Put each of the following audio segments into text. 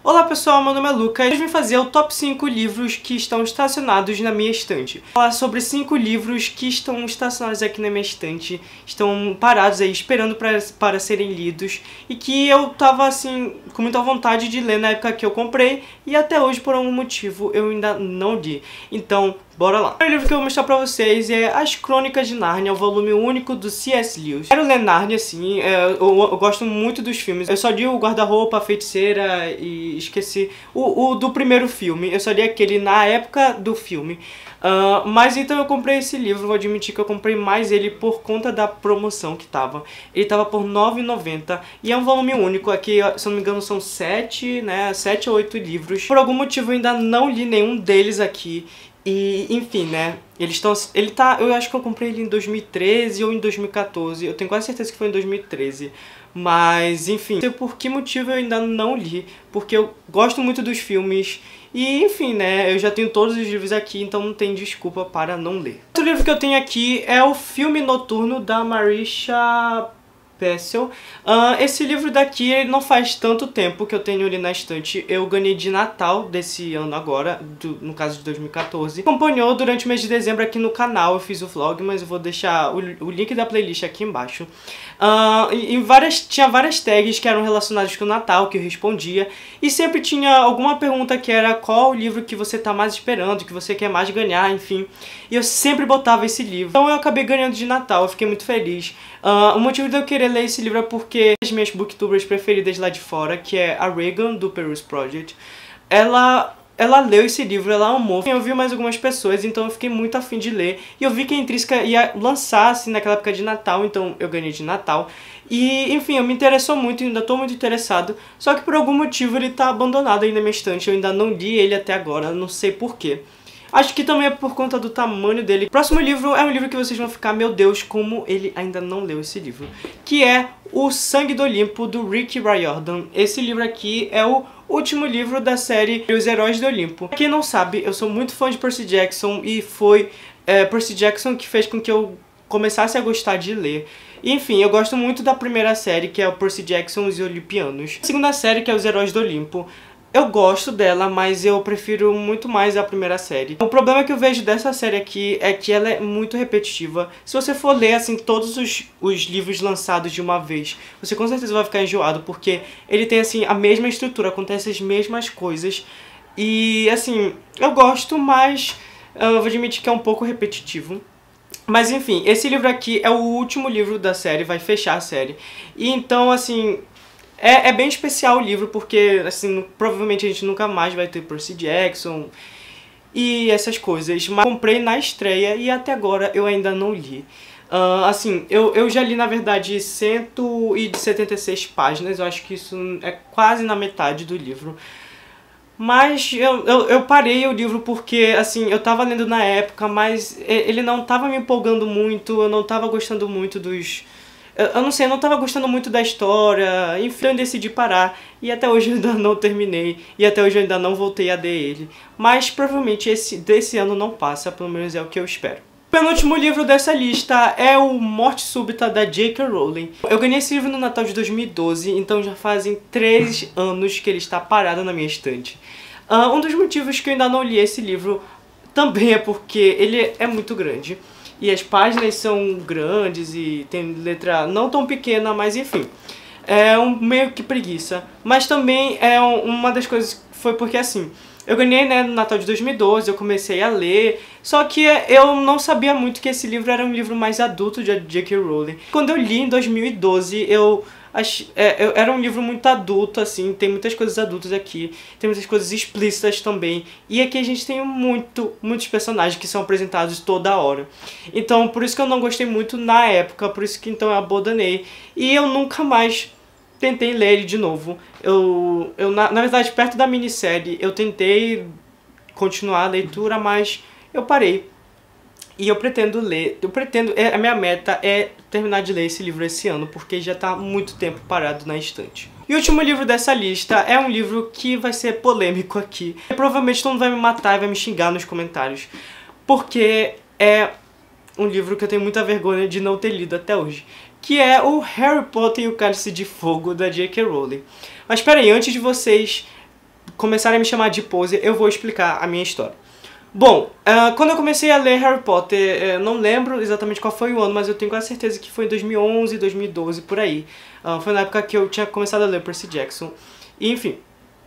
Olá pessoal, meu nome é Lucas e hoje eu vim fazer o top 5 livros que estão estacionados na minha estante. Vou falar sobre 5 livros que estão estacionados aqui na minha estante, estão parados aí esperando para serem lidos e que eu tava assim com muita vontade de ler na época que eu comprei e até hoje por algum motivo eu ainda não li. Então, bora lá. O primeiro livro que eu vou mostrar pra vocês é As Crônicas de Nárnia, o volume único do C.S. Lewis. Quero ler Nárnia, assim, eu gosto muito dos filmes. Eu só li o Guarda-Roupa, a Feiticeira e esqueci o do primeiro filme. Eu só li aquele na época do filme. Mas então eu comprei esse livro, vou admitir que eu comprei mais ele por conta da promoção que tava. Ele tava por R$ 9,90 e é um volume único. Aqui, se eu não me engano, são 7 ou 8 livros. Por algum motivo eu ainda não li nenhum deles aqui. E, enfim, né, eu acho que eu comprei ele em 2013 ou em 2014, eu tenho quase certeza que foi em 2013, mas, enfim, não sei por que motivo eu ainda não li, porque eu gosto muito dos filmes, e, enfim, né, eu já tenho todos os livros aqui, então não tem desculpa para não ler. Outro livro que eu tenho aqui é o Filme Noturno, da Marisha Pessl. Esse livro daqui ele não faz tanto tempo que eu tenho ele na estante. Eu ganhei de Natal desse ano agora, no caso de 2014. Acompanhou durante o mês de dezembro aqui no canal, eu fiz o vlog, mas eu vou deixar o link da playlist aqui embaixo. Tinha várias tags que eram relacionadas com o Natal, que eu respondia. E sempre tinha alguma pergunta que era qual o livro que você tá mais esperando, que você quer mais ganhar, enfim. E eu sempre botava esse livro. Então eu acabei ganhando de Natal, eu fiquei muito feliz. O motivo de eu querer ler esse livro é porque as minhas booktubers preferidas lá de fora, que é a Regan, do Peruse Project, ela leu esse livro, ela amou. Eu vi mais algumas pessoas, então eu fiquei muito afim de ler. E eu vi que a Intrínseca ia lançar, assim, naquela época de Natal, então eu ganhei de Natal. E, enfim, eu me interessou muito, ainda tô muito interessado. Só que por algum motivo ele tá abandonado aí na minha estante, eu ainda não li ele até agora, não sei porquê. Acho que também é por conta do tamanho dele. O próximo livro é um livro que vocês vão ficar, meu Deus, como ele ainda não leu esse livro. Que é O Sangue do Olimpo, do Rick Riordan. Esse livro aqui é o último livro da série Os Heróis do Olimpo. Pra quem não sabe, eu sou muito fã de Percy Jackson e foi Percy Jackson que fez com que eu começasse a gostar de ler. Enfim, eu gosto muito da primeira série, que é o Percy Jackson e os Olimpianos. A segunda série, que é Os Heróis do Olimpo. Eu gosto dela, mas eu prefiro muito mais a primeira série. O problema que eu vejo dessa série aqui é que ela é muito repetitiva. Se você for ler, assim, todos os livros lançados de uma vez, você com certeza vai ficar enjoado, porque ele tem, assim, a mesma estrutura, acontece as mesmas coisas. E, assim, eu gosto, mas eu vou admitir que é um pouco repetitivo. Mas, enfim, esse livro aqui é o último livro da série, vai fechar a série. E, então, assim... É bem especial o livro, porque, assim, provavelmente a gente nunca mais vai ter Percy Jackson e essas coisas. Mas comprei na estreia e até agora eu ainda não li. Assim, eu já li, na verdade, 176 páginas. Eu acho que isso é quase na metade do livro. Mas eu parei o livro porque, assim, eu tava lendo na época, mas ele não tava me empolgando muito, eu não tava gostando muito dos... Eu não sei, eu não tava gostando muito da história, enfim, eu decidi parar. E até hoje eu ainda não terminei, e até hoje eu ainda não voltei a ler ele. Mas provavelmente desse ano não passa, pelo menos é o que eu espero. O penúltimo livro dessa lista é o Morte Súbita, da J.K. Rowling. Eu ganhei esse livro no Natal de 2012, então já fazem 3 anos que ele está parado na minha estante. Um dos motivos que eu ainda não li esse livro também é porque ele é muito grande. E as páginas são grandes e tem letra não tão pequena, mas enfim. É meio que preguiça. Mas também é uma das coisas foi porque assim... Eu ganhei, né, no Natal de 2012, eu comecei a ler, só que eu não sabia muito que esse livro era um livro mais adulto de J.K. Rowling. Quando eu li em 2012, era um livro muito adulto, assim, tem muitas coisas adultas aqui, tem muitas coisas explícitas também, e aqui a gente tem muitos personagens que são apresentados toda hora. Então, por isso que eu não gostei muito na época, por isso que então eu abandonei, e eu nunca mais tentei ler ele de novo. Na verdade, perto da minissérie, eu tentei continuar a leitura, mas eu parei. E eu pretendo ler, a minha meta é terminar de ler esse livro esse ano, porque já tá muito tempo parado na estante. E o último livro dessa lista é um livro que vai ser polêmico aqui. Provavelmente todo mundo vai me matar e vai me xingar nos comentários, porque é um livro que eu tenho muita vergonha de não ter lido até hoje, que é o Harry Potter e o Cálice de Fogo, da J.K. Rowling. Mas espera aí, antes de vocês começarem a me chamar de poser, eu vou explicar a minha história. Bom, quando eu comecei a ler Harry Potter, não lembro exatamente qual foi o ano, mas eu tenho quase certeza que foi em 2011, 2012, por aí. Foi na época que eu tinha começado a ler Percy Jackson. E, enfim,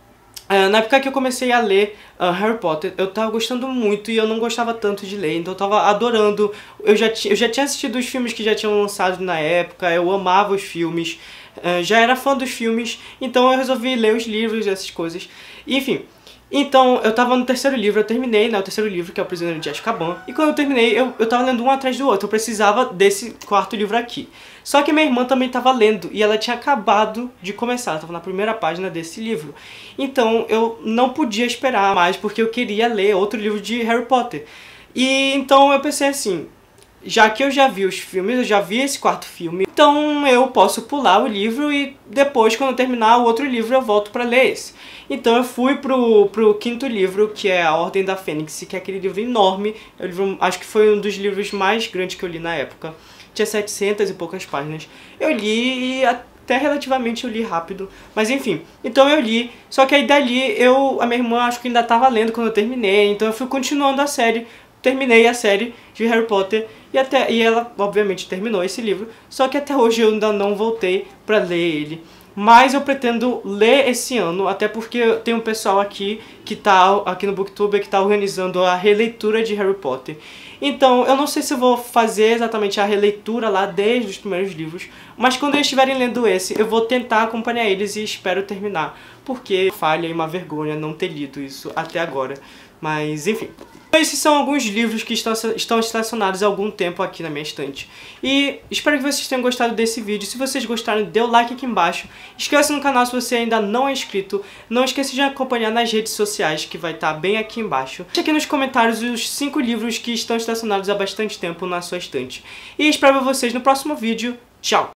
na época que eu comecei a ler Harry Potter, eu tava gostando muito e eu não gostava tanto de ler, então eu tava adorando. Eu já tinha assistido os filmes que já tinham lançado na época, eu amava os filmes, já era fã dos filmes, então eu resolvi ler os livros e essas coisas. E, enfim, então eu tava no terceiro livro, eu terminei, né, o terceiro livro, que é O Prisioneiro de Azkaban, e quando eu terminei, eu tava lendo um atrás do outro, eu precisava desse quarto livro aqui. Só que minha irmã também tava lendo, e ela tinha acabado de começar, ela tava na primeira página desse livro. Então eu não podia esperar mais, porque eu queria ler outro livro de Harry Potter. E então eu pensei assim, já que eu já vi os filmes, eu já vi esse quarto filme, então eu posso pular o livro e depois, quando eu terminar o outro livro, eu volto pra ler esse. Então eu fui pro quinto livro, que é A Ordem da Fênix, que é aquele livro enorme. É o livro, acho que foi um dos livros mais grandes que eu li na época. Tinha 700 e poucas páginas. Eu li e até relativamente eu li rápido. Mas enfim, então eu li. Só que aí dali, a minha irmã acho que ainda tava lendo quando eu terminei. Então eu fui continuando a série. Terminei a série de Harry Potter e ela, obviamente, terminou esse livro. Só que até hoje eu ainda não voltei pra ler ele. Mas eu pretendo ler esse ano, até porque tem um pessoal aqui que tá aqui no Booktube que tá organizando a releitura de Harry Potter. Então, eu não sei se eu vou fazer exatamente a releitura lá desde os primeiros livros, mas quando eles estiverem lendo esse, eu vou tentar acompanhar eles e espero terminar, porque falha e uma vergonha não ter lido isso até agora. Mas, enfim. Esses são alguns livros que estão estacionados há algum tempo aqui na minha estante. E espero que vocês tenham gostado desse vídeo. Se vocês gostaram, dê o like aqui embaixo. Inscreva-se no canal se você ainda não é inscrito. Não esqueça de acompanhar nas redes sociais, que vai estar bem aqui embaixo. Deixe aqui nos comentários os 5 livros que estão estacionados há bastante tempo na sua estante. E espero vocês no próximo vídeo. Tchau!